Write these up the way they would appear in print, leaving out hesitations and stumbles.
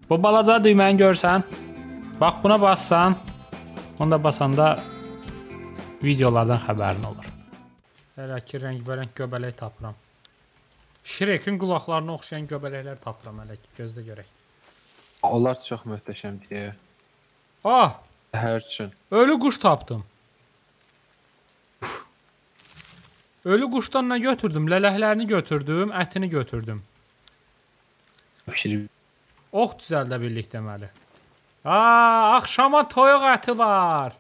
Bu balaca düyməni görsən. Bax buna bassan. Onda basanda videolardan xəbərin olur. Hələ ki rəngbərəng göbələk tapıram. Shrek'in qulaqlarına oxşayan göbələklər tapıram hələ ki, gözlə görək. Onlar çox möhtəşəmdir. Ah! Hər üçün. Ölü quş tapdım. Ölü quşdan nə götürdüm? Lələklərini götürdüm, ətini götürdüm. Pişirib. Ox düzəldə bildik deməli. Aa, axşama toyuq əti var.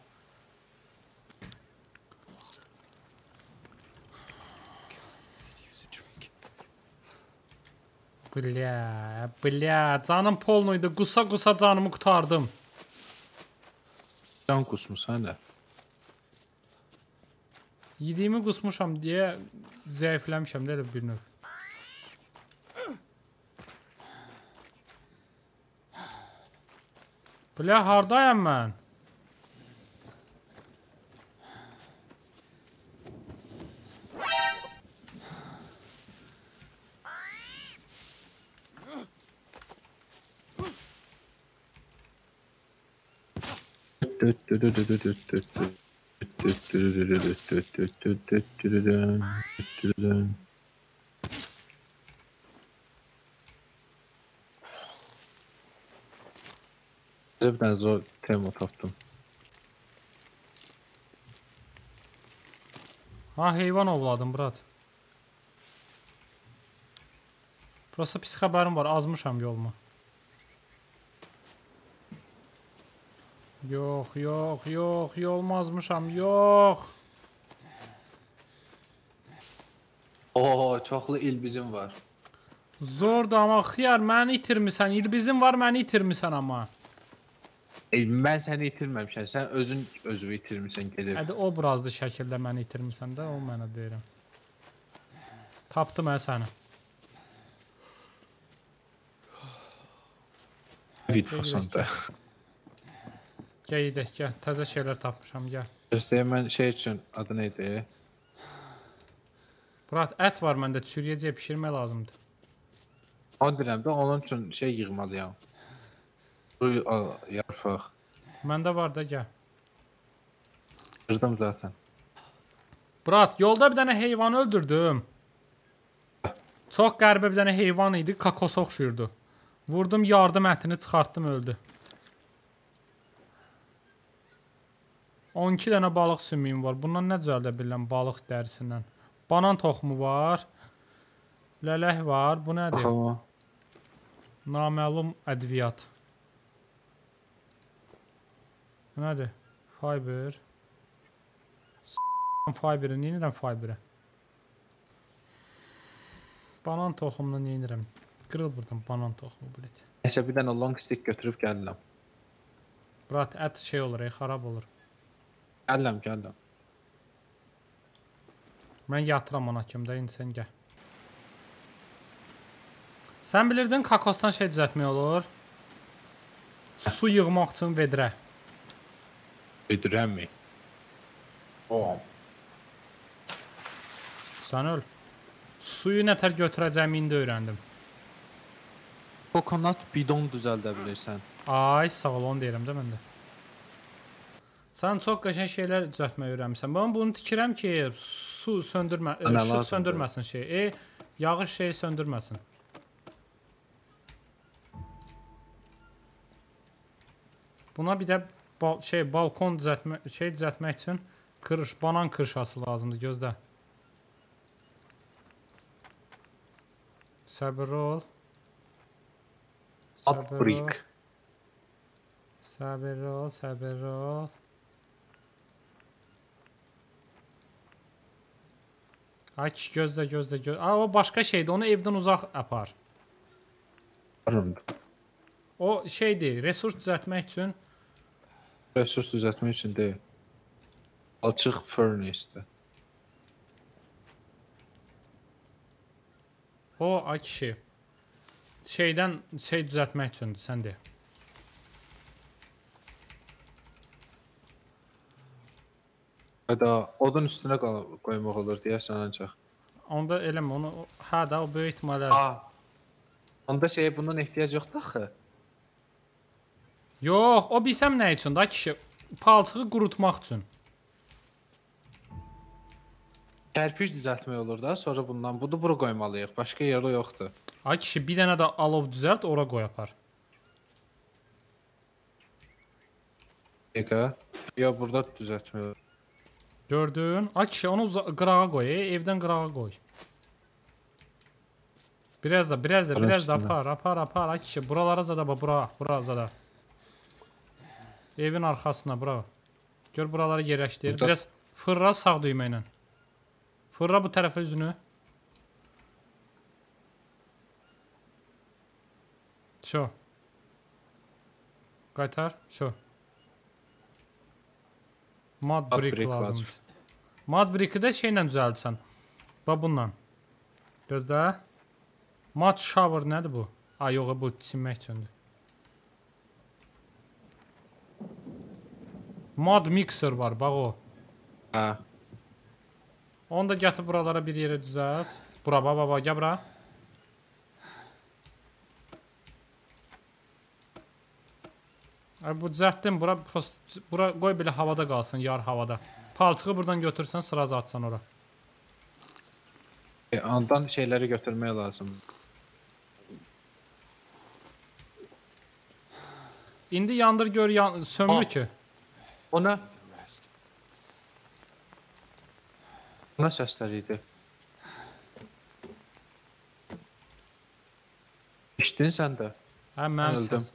Bля, canım polnuydu. Qusa canımı qurtardım. Can qusmusan da. Yediyimi qusmuşam deyə zəifləmişəm də elə bir növ. Bля, hardayam mən? Bir tane zor tema tapdım. Ha, heyvan ovladım, brat. Prosta pis xəbərim var, azmışam yoluma. Yox, yolma azmışam, yox. Oo, çoxlu ilbizim var. Zordur amma xiyar, məni itirmisən. İlbizin var, məni itirmisən amma. Mən səni itirməmişəm, sən özünü itirmişsən gedib. Hədi obrazlı şəkildə məni itirmisən də, o mənə deyirəm. Tapdım səni. Vidfasonda. Gəl, təzə şeylər tapmışam, gəl. Göstərəm, mən şey üçün, adı neydi? Brat, ət var məndə, çürüyəcək, pişirmək lazımdır. O deyirəm də, onun üçün şey yığmalıyam. Yarpaq. Məndə var da, gəl. Qırdım zaten. Brat, yolda bir dənə heyvanı öldürdüm. Çox qəribə bir dənə heyvan idi, kakosa oxşuyurdu. Vurdum, yardım ətini çıxartdım, öldü. 12 dənə balıq sümüyüm var. Bundan nə düzəldə bilirəm balıq dərisindən? Banan toxumu var. Lələk var. Bu nədir? Baxama. Naməlum ədviyyat. Bu nədir? Fiber. Fiberi. Neyinirəm fiberi? Banan toxumunu neyinirəm? Qırıl buradan banan toxumu bilet. Nəsə bir dənə long stick götürüb gəlirəm. Brat, ət şey olur, xarab olur. Gəlirəm. Mən yatıram ona kimdə, indi sən gəl. Sən bilirdin kakosdan şey düzəltmək olur? Su yığmaq üçün vedrə. Vedrəmi? Oğam. Sən öl. Suyu nətər götürəcəyimi indi öyrəndim. Kokonat bidon düzəldə bilirsən. Ay, sağ ol, onu deyirəm də məndə. Sən çox qəşəng şeylər düzəltmək öyrənmişsən. Ben bunu tikirəm ki, su işıq söndürməsin şey. Yağış şeyi söndürməsin. Buna bir də balkon düzəltmək üçün banan kırşası lazımdır, gözlə. Səbir ol. Brick. Səbir ol. Ay kişi, gözlə. Aa, o başqa şeydir, onu evdən uzaq apar. O şeydir, resurs düzəltmək üçün. Resurs düzəltmək üçün deyil. Açıq furnace-dir. O, ay kişi. Şeydən şey düzəltmək üçündür, sən deyil. Hədə odun üstünə qoymaq olur deyəsən ancaq. Onda eləmə onu, hə də o böyük ihtimalə. Onda bunun ehtiyac yoxdur axı. Yox, o bilsəm nə üçün da kişi? Palçığı qurutmaq üçün. Kərpic düzəltmək olur da, sonra bundan bunu bura qoymalıyıq. Başqa yerdə yoxdur. Ay kişi, bir dənə də alov düzəlt, ora qoy apar. Dəqiqə. Ya burada düzəltmək olur. Gördün? Ay kişi, onu qırağa qoy, evdən qırağa qoy. Biraz da apar. Ay kişi, buralara zada bax, bura zada. Evin arxasına, bura. Gör, buraları yerləşdir. Burada... Biraz fırra sağ düymə ilə. Fırra bu tərəfə üzünü. Şo. Qaytar. Şo. Mud brick lazımdır. Mud brick'i də şeylə düzəltsən. Bax bununla. Gözlə. Mud shower nədir bu? Ay yox, bu çinmək üçündür. Mud mixer var, bax o. Hə. Onu da gətir buralara bir yerə düzəlt. Bura, baba, gəl bura. Bu düzəltdim, bura qoy belə havada qalsın, yar havada. Palçığı buradan götürsən, sıraz atsan ora. Ondan şeyləri götürmək lazım. İndi yandır gör, sömür ki. Ona səslər idi. İşdin sən də. Hə, mənim səs.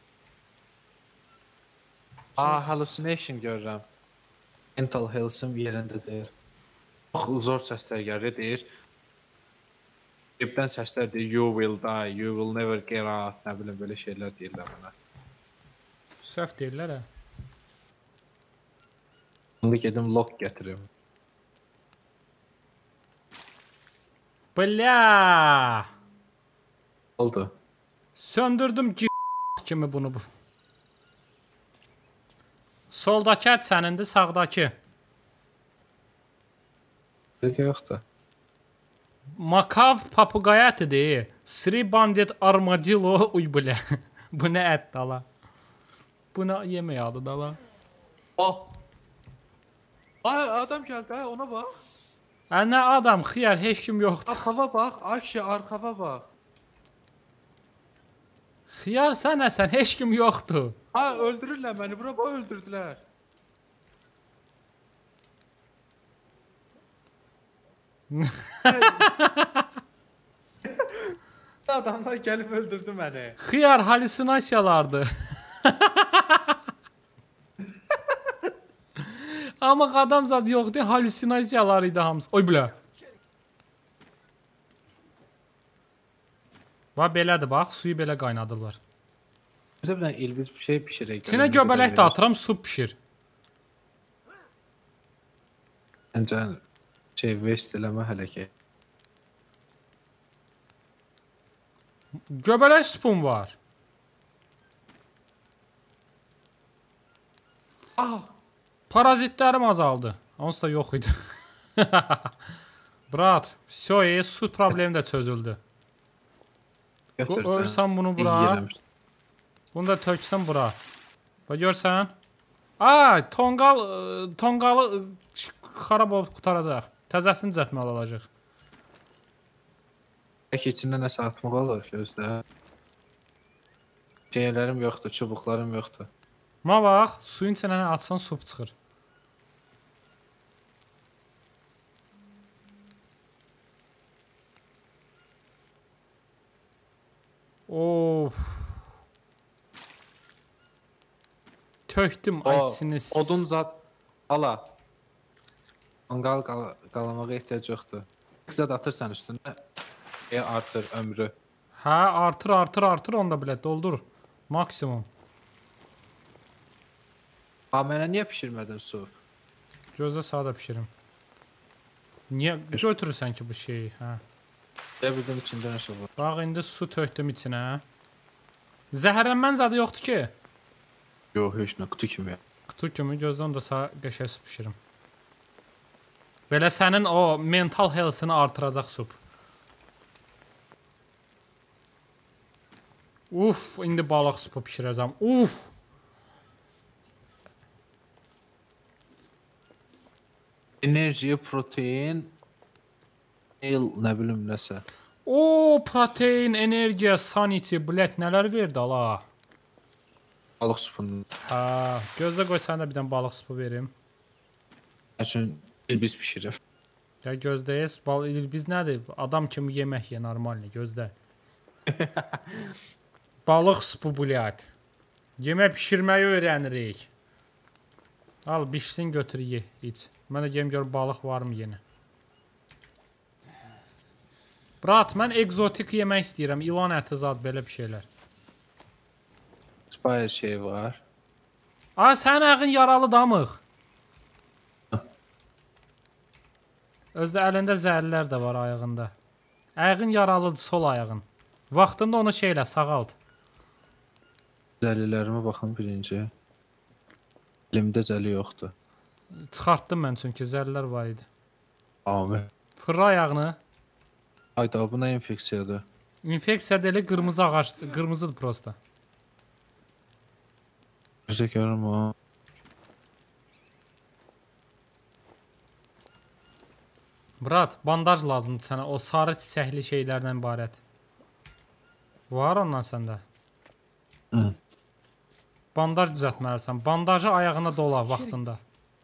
Hallucination görürəm. Mental health-ım yerində deyir. Çox zor səslər gəlir, deyir. Qibdən səslər deyir, you will die, you will never get out, nə bilim, belə şeylər deyirlər bana. Səhv deyirlər, hə. Şimdi gedim lock gətirim. Bля! Oldu. Söndürdüm kimi bunu bu. Soldakı ət sənindir, sağdakı. Dəqiqə yoxdur. Makav papuqaya ətidir. Sri bandit armadillo. Uy bля. Bu nə ət dala? Bu nə yemək adı dala? Oh! Ay adam gəldi, ona bax. Nə adam, xiyar, heç kim yoxdur. Arxava bax, Ayşə, arxava bax. Xiyar sənəsən, heç kim yoxdur. Ha, öldürürlər məni, bura bax, öldürdülər. Adamlar gəlib öldürdü məni. Xiyar, halüsinasiyalardır. Amma adam zad yoxdur, halüsinasiyalar idi hamısı. Oy bля. Bax belədir, bax, suyu belə qaynadırlar. Bizə bir dənə ilbiz bir şey pişirək. İçinə göbələk də atıram, su pişir. Məncə şey waste eləmə hələ ki. Göbələk supun var. Parazitlərim azaldı. Onsuz da yox idi. Brat, su problemi də çözüldü. Örsən bunu bura. Bunu da töksən bura. Bax görsən. Ay, tonqalı xarab olub qutaracaq. Təzəsini düzəltməli olacaq. Bəlkə içində nəsə atmaq olur gözlə. Şeylərim yoxdur, çubuqlarım yoxdur. Ma bax, suyun içinə atsan su çıxır. Of. Töktüm açsınız. Odun zat ala. Tonqal qalamağa ehtiyac yoxdur. Qısa da atırsan üstünə artır ömrü. Hə, artır onda bilə doldur. Maksimum. Ha, mənə niyə pişirmədin su? Gözlə sağda pişirim. Niyə götürürsən ki bu şeyi, hə? Deyə bildim içində nəsə var. Bax, indi su töktüm içinə. Zəhərlənmən zadı yoxdur ki? Yox, heç nə, qutu kimi. Qutu kimi, gözlə onu da sağ qəşəng su pişirim. Belə sənin o mental health-ını artıracaq sup. Uf, indi balıq supu pişirəcəm. Uf! Enerji, protein, nə bilim nəsə. O protein, enerjiya, sanity, blət nələr verdi ala. Balıq supunu. Hə, gözlə qoy sənə bir dənə balıq supu verim. Üçün biz bişirir. Ya gözləyiz, biz nədir? Adam kimi yemək ye, normalni, gözlə. Balıq supu blət. Yemək bişirməyi öyrənirik. Al, bişsin götür ye, iç. Mən də geyim gör balıq varmı yenə. Brat, mən egzotik yemək istəyirəm. İlan əti zad, belə bir şeylər. Spire şey var. Ay, sənin ayağın yaralı damıq. Özdə əlində zərrilər də var ayağında. Ayağın yaralıdır, sol ayağın. Vaxtında onu şeylə, sağalt. Zəlilərimə baxın birinci. Elimdə zəli yoxdur. Çıxartdım mən çünki zərrilər var idi. Amin. Fırra ayağını. Ayda, bu nə infeksiyadır? İnfeksiya deyil, qırmızı ağac, qırmızıdır prosta. Gözə görürüm o. Brat, bandaj lazımdır sənə, o sarı çiçəkli şeylərdən ibarət. Var ondan səndə? Hı. Bandaj düzəltməlisən. Bandajı ayağına dola vaxtında.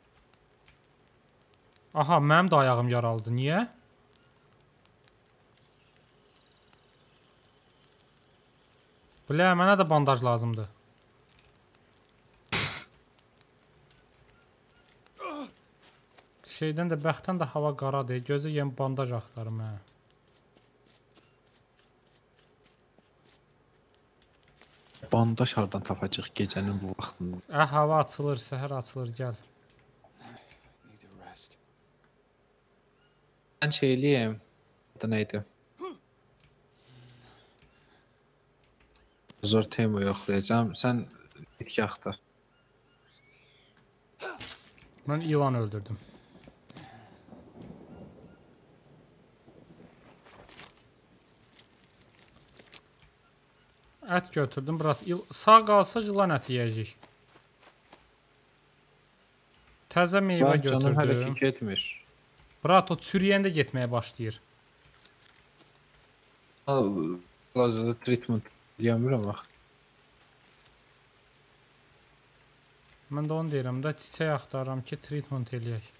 Aha, mənim də ayağım yaralıdır. Niyə? Bilə, mənə də bandaj lazımdır. Şeydən də, bəxtdən də hava qaradır. Gözə yem bandaj axtarım, hə. Bandaj hardan tapacaq gecənin bu vaxtında? Hava açılır, səhər açılır, gəl. Mən şeyliyim. Adı neydi? Zor temo yoxlayacağım. Sən bitki axtar. Mən ilan öldürdüm. Ət götürdüm, brat. Sağ qalsaq ilan əti yiyəcək. Təzə meyvə Canım hələ ki götürdüm. getmir. Brat, o çürüyəndə getməyə başlayır. Lazada treatment yəmirəm bax. Mən də onu deyirəm də, çiçək axtarıram ki, treatment eləyək.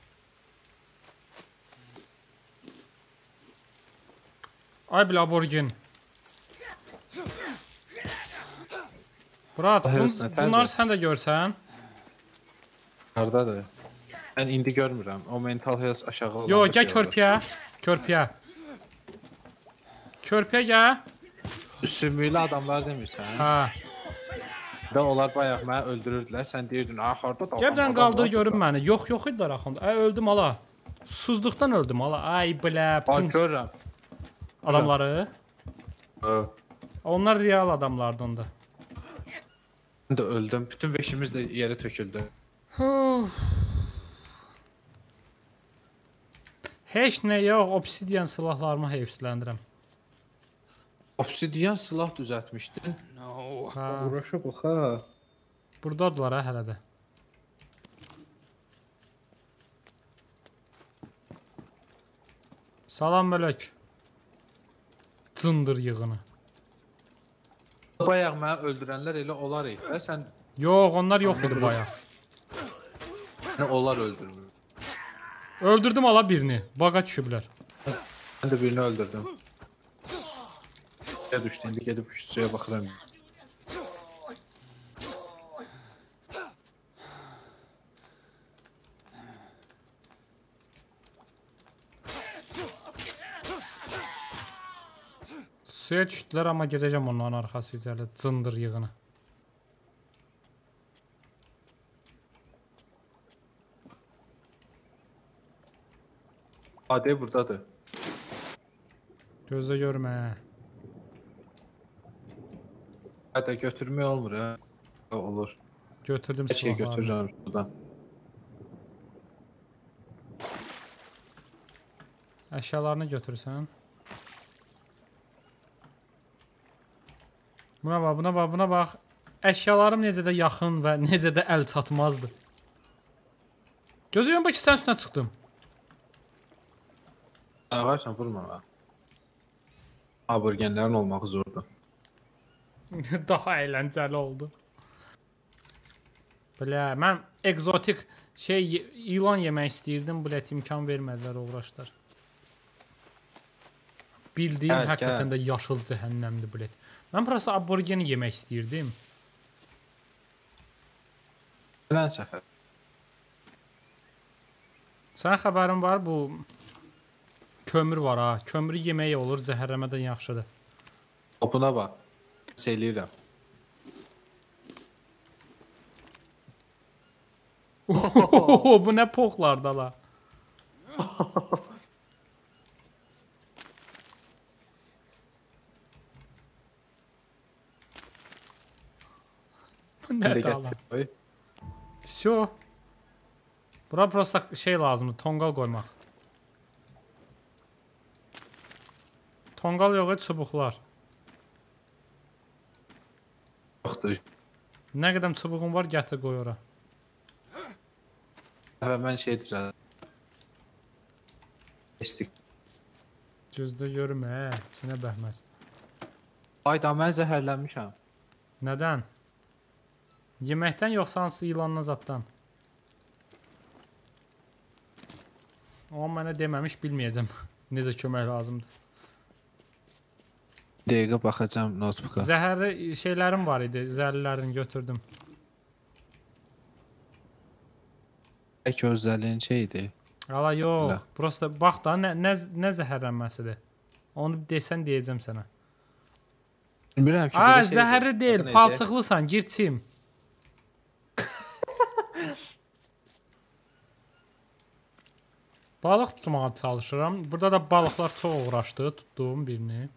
Ay bil aborigin. Brat, bunları sən də görsən. Hardadır? Mən indi görmürəm. O mental health aşağı olanda. Yo, gəl körpüyə. Körpüyə. Körpüyə gəl. Sümüklü adamlar demirsən? Hə. Da onlar bayaq məni öldürürdülər. Sən deyirdin, axarda da. Gəbdən qaldır görüm məni. Yox, yox idi axında. Ay, öldüm ala. Susuzluqdan öldüm ala. Ay, bilə. Bax, görürəm. Adamları. Onlar real adamlardı onda. Mən də öldüm. Bütün veşimiz də yerə töküldü. Heç nə yox, obsidian silahlarımı heyfsləndirəm. Obsidian silah düzəltmişdin. Uğraşa bax ha. Buradadılar ha hələ də. Salam mələk. Cındır yığını. Bayaq məni öldürənlər elə onlar idi. Sən Yox, onlar yox idi bayaq. onlar öldürmür. Öldürdüm ala birini. Baqa düşüblər. Mən də birini öldürdüm. Ya düşdü, indi gedib suya baxıram. Suya düşdülər, amma gedəcəm onların arxası üzələ. Cındır yığını. Adi buradadır. Gözlə görmə. Hətta götürmək olmur ha. Olur. Götürdüm Hər şey silahlarını. götürürəm buradan. Əşyalarını götürsən. Buna bax, buna bax, buna bax. Əşyalarım necə də yaxın və necə də əl çatmazdı. Gözləyirəm, bax ki, sən üstünə çıxdım. Ağarsan vurma ha. Aborgenlərin olmaq zordur. Daha əyləncəli oldu. Belə, mən egzotik ilan yemək istəyirdim, bilet imkan vermədilər, uğraşdılar. Bildiyim həqiqətən də yaşıl cəhənnəmdir bilet. Mən prosta aborigeni yemək istəyirdim. Gələn səfər. Sənə xəbərin var, bu kömür var ha. Kömürü yemək olur, zəhərləmədən yaxşıdır. Topuna bax. Eləyirəm. Bu nə poxlarda la? Bu nədir ala? Всё. Bura prosta lazımdır, tonqal qoymaq. Tonqal yox, çubuqlar. Yoxdur. Nə qədər çubuğun var, gətir qoy ora. Mən düzəldim. Estik. Gözdə görmə, içinə bəhməz. Ayda mən zəhərlənmişəm. Nədən? Yeməkdən yoxsa hansı ilandan zaddan? O mənə deməmiş, bilməyəcəm. Necə kömək lazımdır. Dəqiqə baxacağım notebook'a. Zəhərli şeylərim var idi, zəhərlilərini götürdüm. Tək özəlliyin şeydir. Ala yox, prosta bax da nə zəhərlənməsidir. Onu desən deyəcəm sənə. Bilmirəm ki, ay, zəhərli deyil, palçıqlısan, girçim. Balıq tutmağa çalışıram. Burada da balıqlar çox uğraşdı, tutduğum birini.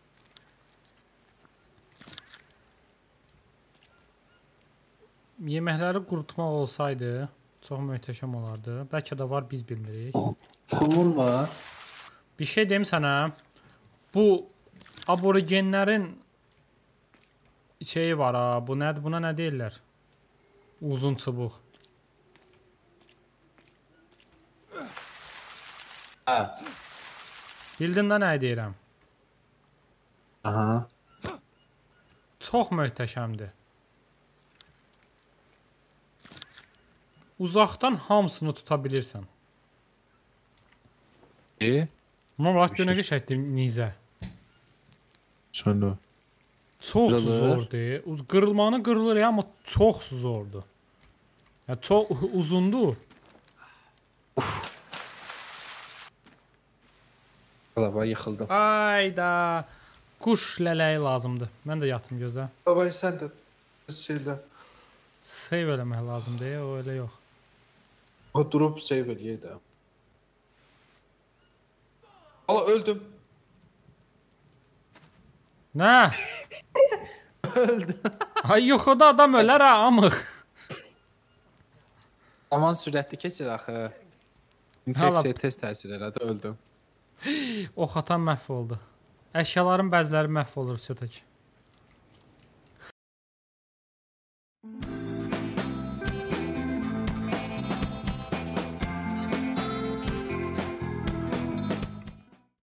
Yeməkləri qurutmaq olsaydı çox möhtəşəm olardı. Bəlkə də var, biz bilmirik. Pulun var. Bir şey deyim sənə. Bu aborigenlərin şeyi var ha. Bu nədir? Buna nə deyirlər? Uzun çubuq. Hə. Bildin də nə deyirəm? Aha. Çox möhtəşəmdir. Uzaqdan hamısını tuta bilirsən. Amma bax, günə qəşəkdir nizə. Sonra. Çox zordur. Qırılmanı qırılır ya, amma çox zordur. Ya, çox uzundur. Qalaba yıxıldım. Ayda. Quş lələyi lazımdır. Mən də yatım gözlə. Babay sən də şeylə. Save eləmək lazımdır, o elə yox. O durub save eləyək də. Ala öldüm. Nə? Öldüm. Ay yox, o da adam ölər ha, amıq. Aman sürətli keçir axı. İnfeksiya tez təsir elədi, öldüm. Ox atan məhv oldu. Əşyaların bəziləri məhv olur, sötək.